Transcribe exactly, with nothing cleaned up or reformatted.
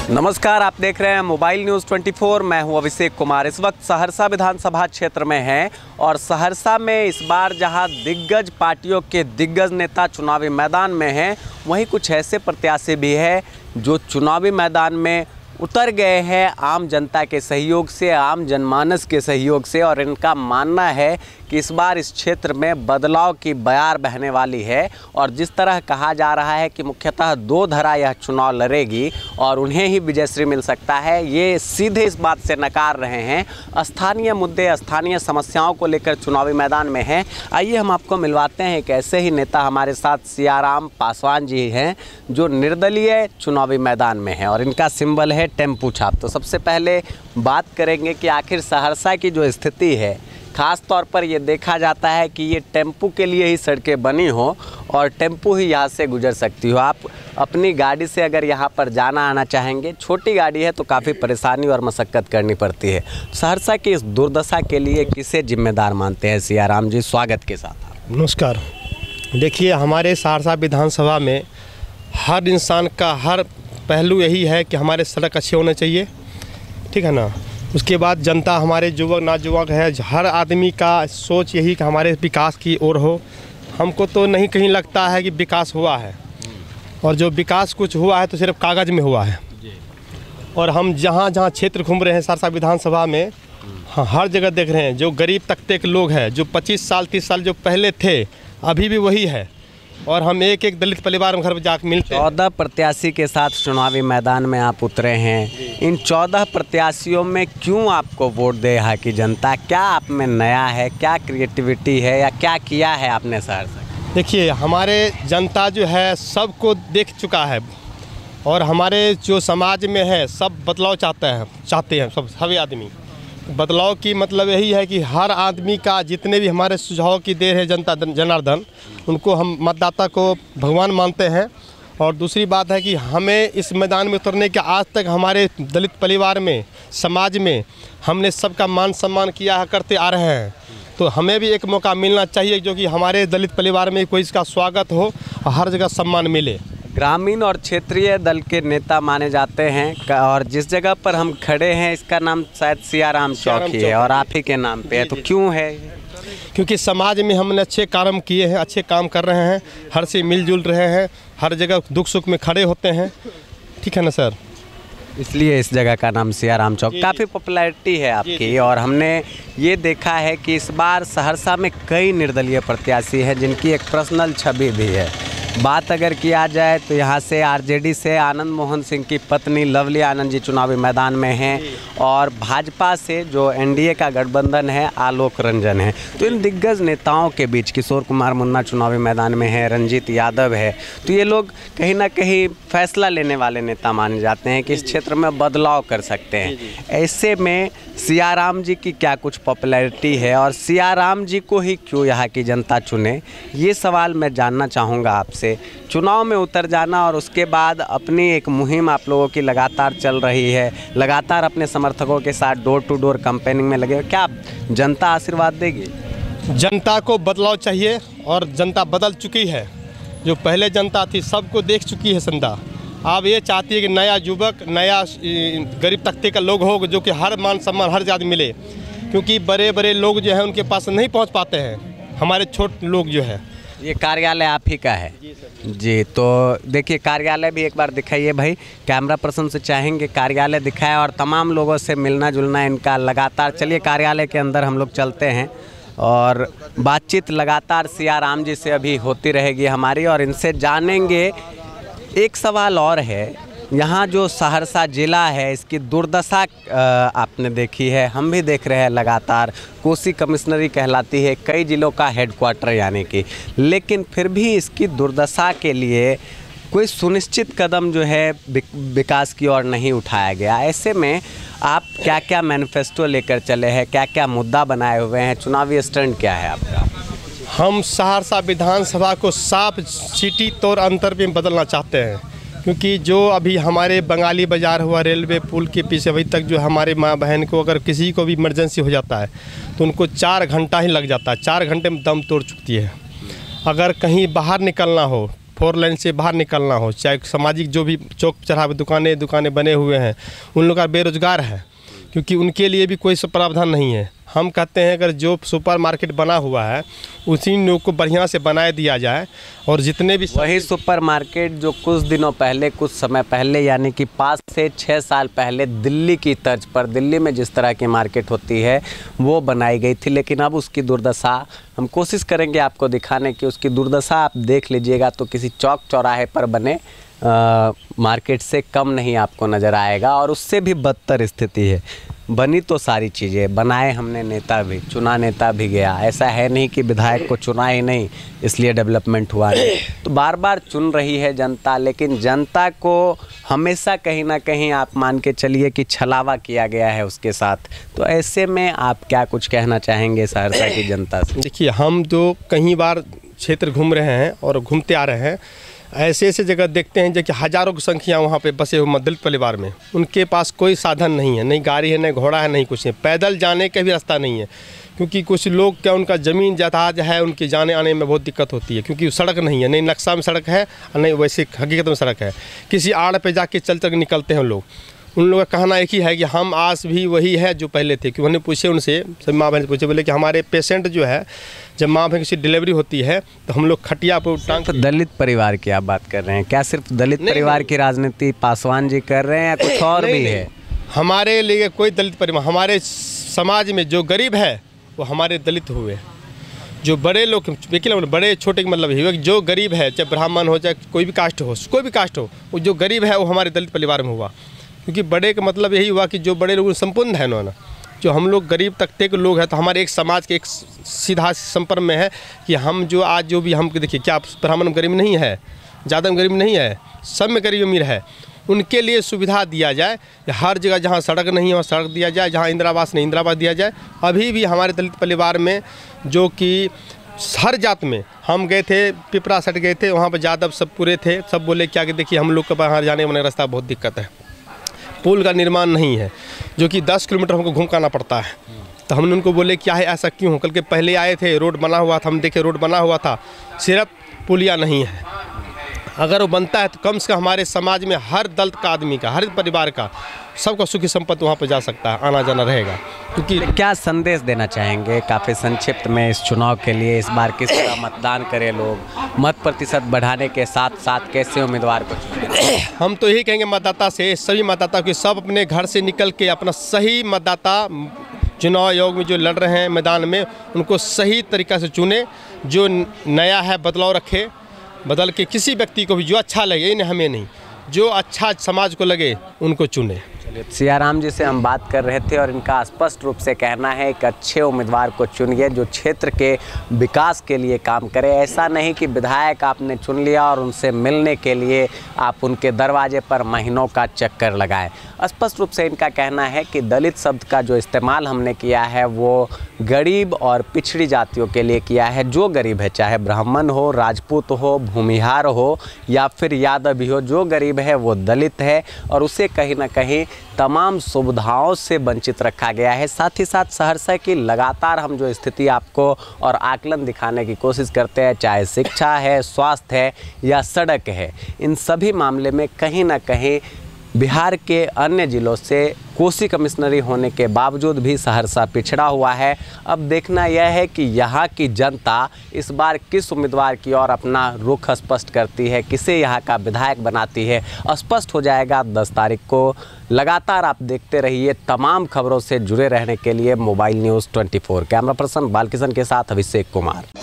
नमस्कार, आप देख रहे हैं मोबाइल न्यूज़ चौबीस। मैं हूं अभिषेक कुमार। इस वक्त सहरसा विधानसभा क्षेत्र में हैं और सहरसा में इस बार जहां दिग्गज पार्टियों के दिग्गज नेता चुनावी मैदान में हैं, वहीं कुछ ऐसे प्रत्याशी भी हैं जो चुनावी मैदान में उतर गए हैं आम जनता के सहयोग से, आम जनमानस के सहयोग से। और इनका मानना है कि इस बार इस क्षेत्र में बदलाव की बयार बहने वाली है। और जिस तरह कहा जा रहा है कि मुख्यतः दो धरा यह चुनाव लड़ेगी और उन्हें ही विजयश्री मिल सकता है, ये सीधे इस बात से नकार रहे हैं। स्थानीय मुद्दे, स्थानीय समस्याओं को लेकर चुनावी मैदान में हैं। आइए हम आपको मिलवाते हैं एक ऐसे ही नेता हमारे साथ, सियाराम पासवान जी हैं, जो निर्दलीय चुनावी मैदान में हैं और इनका सिंबल है टेम्पू छाप। तो सबसे पहले बात करेंगे कि आखिर सहरसा की जो स्थिति है, ख़ास तौर पर ये देखा जाता है कि ये टेम्पू के लिए ही सड़कें बनी हो और टेम्पू ही यहाँ से गुजर सकती हो। आप अपनी गाड़ी से अगर यहाँ पर जाना आना चाहेंगे, छोटी गाड़ी है तो काफ़ी परेशानी और मशक्क़त करनी पड़ती है। सहरसा की इस दुर्दशा के लिए किसे जिम्मेदार मानते हैं? सियाराम जी, स्वागत के साथ। नमस्कार। देखिए, हमारे सहरसा विधानसभा में हर इंसान का हर पहलू यही है कि हमारे सड़क अच्छे होने चाहिए, ठीक है ना। उसके बाद जनता, हमारे युवक नौजुवक है, हर आदमी का सोच यही कि हमारे विकास की ओर हो। हमको तो नहीं कहीं लगता है कि विकास हुआ है, और जो विकास कुछ हुआ है तो सिर्फ कागज़ में हुआ है। और हम जहाँ जहाँ क्षेत्र घूम रहे हैं सहरसा विधानसभा में, हाँ, हर जगह देख रहे हैं जो गरीब तबके के लोग हैं, जो पच्चीस साल तीस साल जो पहले थे अभी भी वही है। और हम एक एक दलित परिवार में घर में जाकर मिलते हैं। चौदह प्रत्याशी के साथ चुनावी मैदान में आप उतरे हैं। इन चौदह प्रत्याशियों में क्यों आपको वोट दे यहाँ की जनता? क्या आप में नया है, क्या क्रिएटिविटी है, या क्या किया है आपने सहरसा? देखिए, हमारे जनता जो है सबको देख चुका है, और हमारे जो समाज में है सब बदलाव चाहते हैं चाहते हैं सब सभी आदमी। बदलाव की मतलब यही है कि हर आदमी का जितने भी हमारे सुझाव की देर है जनता जनार्दन, उनको हम मतदाता को भगवान मानते हैं। और दूसरी बात है कि हमें इस मैदान में उतरने के आज तक हमारे दलित परिवार में, समाज में हमने सबका मान सम्मान किया है, करते आ रहे हैं। तो हमें भी एक मौका मिलना चाहिए जो कि हमारे दलित परिवार में कोई इसका स्वागत हो और हर जगह सम्मान मिले। ग्रामीण और क्षेत्रीय दल के नेता माने जाते हैं, और जिस जगह पर हम खड़े हैं इसका नाम शायद सियाराम चौक ही है और आप ही के नाम पे है। तो क्यों है? क्योंकि समाज में हमने अच्छे काम किए हैं, अच्छे काम कर रहे हैं, हर से मिलजुल रहे हैं, हर जगह दुख सुख में खड़े होते हैं, ठीक है ना सर। इसलिए इस जगह का नाम सियाराम चौक। काफ़ी पॉपुलैरिटी है आपकी, और हमने ये देखा है कि इस बार सहरसा में कई निर्दलीय प्रत्याशी हैं जिनकी एक पर्सनल छवि भी है। बात अगर किया जाए तो यहाँ से आरजेडी से आनंद मोहन सिंह की पत्नी लवली आनंद जी चुनावी मैदान में हैं, और भाजपा से जो एनडीए का गठबंधन है आलोक रंजन है। तो इन दिग्गज नेताओं के बीच किशोर कुमार मुन्ना चुनावी मैदान में है, रंजीत यादव है। तो ये लोग कहीं ना कहीं फैसला लेने वाले नेता माने जाते हैं कि इस क्षेत्र में बदलाव कर सकते हैं। ऐसे में सियाराम जी की क्या कुछ पॉपुलैरिटी है, और सियाराम जी को ही क्यों यहाँ की जनता चुने? ये सवाल मैं जानना चाहूँगा आपसे। चुनाव में उतर जाना और उसके बाद अपनी एक मुहिम आप लोगों की लगातार चल रही है, लगातार अपने समर्थकों के साथ डोर टू डोर कैंपेनिंग में लगे, क्या जनता आशीर्वाद देगी? जनता को बदलाव चाहिए, और जनता बदल चुकी है। जो पहले जनता थी सबको देख चुकी है जनता। अब ये चाहती है कि नया युवक, नया गरीब तबके का लोग हो, जो कि हर मान सम्मान हर जाति मिले। क्योंकि बड़े बड़े लोग जो हैं उनके पास नहीं पहुंच पाते हैं, हमारे छोटे लोग जो है। ये कार्यालय आप ही का है? जी, तो देखिए कार्यालय भी एक बार दिखाइए भाई, कैमरा पर्सन से चाहेंगे कार्यालय दिखाए, और तमाम लोगों से मिलना जुलना इनका लगातार। चलिए कार्यालय के अंदर हम लोग चलते हैं, और बातचीत लगातार सियाराम जी से अभी होती रहेगी हमारी, और इनसे जानेंगे। एक सवाल और है, यहाँ जो सहरसा ज़िला है इसकी दुर्दशा आपने देखी है, हम भी देख रहे हैं लगातार। कोसी कमिश्नरी कहलाती है कई ज़िलों का हेडक्वार्टर यानी कि, लेकिन फिर भी इसकी दुर्दशा के लिए कोई सुनिश्चित कदम जो है विकास की ओर नहीं उठाया गया। ऐसे में आप क्या क्या मैनिफेस्टो लेकर चले हैं, क्या क्या मुद्दा बनाए हुए हैं, चुनावी स्टैंड क्या है आपका? हम सहरसा विधानसभा को साफ सिटी तौर अंतर में बदलना चाहते हैं। क्योंकि जो अभी हमारे बंगाली बाज़ार हुआ, रेलवे पुल के पीछे अभी तक जो हमारे माँ बहन को अगर किसी को भी इमरजेंसी हो जाता है तो उनको चार घंटा ही लग जाता है। चार घंटे में दम तोड़ चुकती है। अगर कहीं बाहर निकलना हो, फोर लाइन से बाहर निकलना हो, चाहे सामाजिक जो भी चौक चौराहे दुकानें दुकानें बने हुए हैं उन लोग का बेरोजगार है, क्योंकि उनके लिए भी कोई प्रावधान नहीं है। हम कहते हैं अगर जो सुपर मार्केट बना हुआ है उसी लोग को बढ़िया से बनाए दिया जाए, और जितने भी वही सुपर मार्केट जो कुछ दिनों पहले, कुछ समय पहले यानी कि पाँच से छः साल पहले दिल्ली की तर्ज पर, दिल्ली में जिस तरह की मार्केट होती है वो बनाई गई थी, लेकिन अब उसकी दुर्दशा हम कोशिश करेंगे आपको दिखाने की। उसकी दुर्दशा आप देख लीजिएगा तो किसी चौक चौराहे पर बने आ, मार्केट से कम नहीं आपको नज़र आएगा, और उससे भी बदतर स्थिति है। बनी तो सारी चीज़ें, बनाए हमने नेता भी, चुना नेता भी गया। ऐसा है नहीं कि विधायक को चुना ही नहीं इसलिए डेवलपमेंट हुआ नहीं। तो बार बार चुन रही है जनता, लेकिन जनता को हमेशा कहीं ना कहीं आप मान के चलिए कि छलावा किया गया है उसके साथ। तो ऐसे में आप क्या कुछ कहना चाहेंगे सहरसा की जनता से? देखिए, हम जो कई बार क्षेत्र घूम रहे हैं और घूमते आ रहे हैं, ऐसे ऐसे जगह देखते हैं जो कि हज़ारों की संख्या वहाँ पे बसे हुए दलित परिवार में, उनके पास कोई साधन नहीं है, नहीं गाड़ी है, नहीं घोड़ा है, नहीं कुछ है, पैदल जाने का भी रास्ता नहीं है। क्योंकि कुछ लोग क्या, उनका ज़मीन जायदाद है, उनके जाने आने में बहुत दिक्कत होती है, क्योंकि सड़क नहीं है, नहीं नक्शा में सड़क है और नहीं वैसे हकीकत में सड़क है। किसी आड़ पे जाके चल चल निकलते हैं लोग। उन लोगों का कहना एक ही है कि हम आज भी वही है जो पहले थे। कि उन्हें पूछे, उनसे सभी माँ बहन से पूछे, बोले कि हमारे पेशेंट जो है, जब माँ बहन की डिलीवरी होती है तो हम लोग खटिया पर टांग। तो दलित परिवार की आप बात कर रहे हैं क्या? सिर्फ दलित परिवार की राजनीति पासवान जी कर रहे हैं या कुछ और भी है? हमारे लिए कोई दलित परिवार, हमारे समाज में जो गरीब है वो हमारे दलित हुए। जो बड़े लोग, देखिए बड़े छोटे का मतलब है, जो गरीब है, चाहे ब्राह्मण हो, चाहे कोई भी कास्ट हो, कोई भी कास्ट हो, वो जो गरीब है वो हमारे दलित परिवार में हुआ। क्योंकि बड़े का मतलब यही हुआ कि जो बड़े लोग संपूर्ण है ना, जो हम लोग गरीब तबके के लोग हैं, तो हमारे एक समाज के एक सीधा संपर्क में है कि हम जो आज जो भी हम देखिए, क्या ब्राह्मण गरीब नहीं है, ज़्यादा गरीब नहीं है, सब में गरीब अमीर है। उनके लिए सुविधा दिया जाए, हर जगह जहाँ सड़क नहीं है वहाँ सड़क दिया जाए, जहाँ इंदिरावास नहीं इंदिरावास दिया जाए। अभी भी हमारे दलित परिवार में जो कि हर जात में, हम गए थे पिपरा सट गए थे, वहाँ पर यादव सब पूरे थे, सब बोले क्या कि देखिए हम लोग का बाहर जाने वाने रास्ता बहुत दिक्कत है, पुल का निर्माण नहीं है, जो कि दस किलोमीटर हमको घूम के आना पड़ता है। तो हमने उनको बोले क्या है, ऐसा क्यों? कल के पहले आए थे, रोड बना हुआ था, हम देखे रोड बना हुआ था, सिर्फ पुलिया नहीं है। अगर वो बनता है तो कम से कम हमारे समाज में हर दलित का आदमी का, हर परिवार का, सबका सुखी संपत्ति वहाँ पर जा सकता है, आना जाना रहेगा। क्योंकि क्या संदेश देना चाहेंगे काफ़ी संक्षिप्त में इस चुनाव के लिए? इस बार किस तरह मतदान करें लोग, मत प्रतिशत बढ़ाने के साथ साथ कैसे उम्मीदवार को चुनें? हम तो यही कहेंगे मतदाता से, सभी मतदाता कि सब अपने घर से निकल के अपना सही मतदाता चुनाव आयोग में जो लड़ रहे हैं मैदान में, उनको सही तरीक़ा से चुने, जो नया है बदलाव रखे, बदल के किसी व्यक्ति को भी जो अच्छा लगे, इन्हें हमें नहीं, जो अच्छा समाज को लगे उनको चुने। सियाराम जी से हम बात कर रहे थे और इनका स्पष्ट रूप से कहना है एक अच्छे उम्मीदवार को चुनिए जो क्षेत्र के विकास के लिए काम करे। ऐसा नहीं कि विधायक आपने चुन लिया और उनसे मिलने के लिए आप उनके दरवाजे पर महीनों का चक्कर लगाएं। स्पष्ट रूप से इनका कहना है कि दलित शब्द का जो इस्तेमाल हमने किया है वो गरीब और पिछड़ी जातियों के लिए किया है। जो गरीब है, चाहे ब्राह्मण हो, राजपूत हो, भूमिहार हो या फिर यादव भी हो, जो गरीब है वो दलित है और उसे कहीं ना कहीं तमाम सुविधाओं से वंचित रखा गया है। साथ ही साथ सहरसा की लगातार हम जो स्थिति आपको और आकलन दिखाने की कोशिश करते हैं, चाहे शिक्षा है, स्वास्थ्य है या सड़क है, इन सभी मामले में कहीं ना कहीं बिहार के अन्य ज़िलों से कोसी कमिश्नरी होने के बावजूद भी सहरसा पिछड़ा हुआ है। अब देखना यह है कि यहाँ की जनता इस बार किस उम्मीदवार की ओर अपना रुख स्पष्ट करती है, किसे यहाँ का विधायक बनाती है, स्पष्ट हो जाएगा दस तारीख को। लगातार आप देखते रहिए तमाम खबरों से जुड़े रहने के लिए मोबाइल न्यूज़ चौबीस। कैमरा पर्सन बालकिशन के साथ अभिषेक कुमार।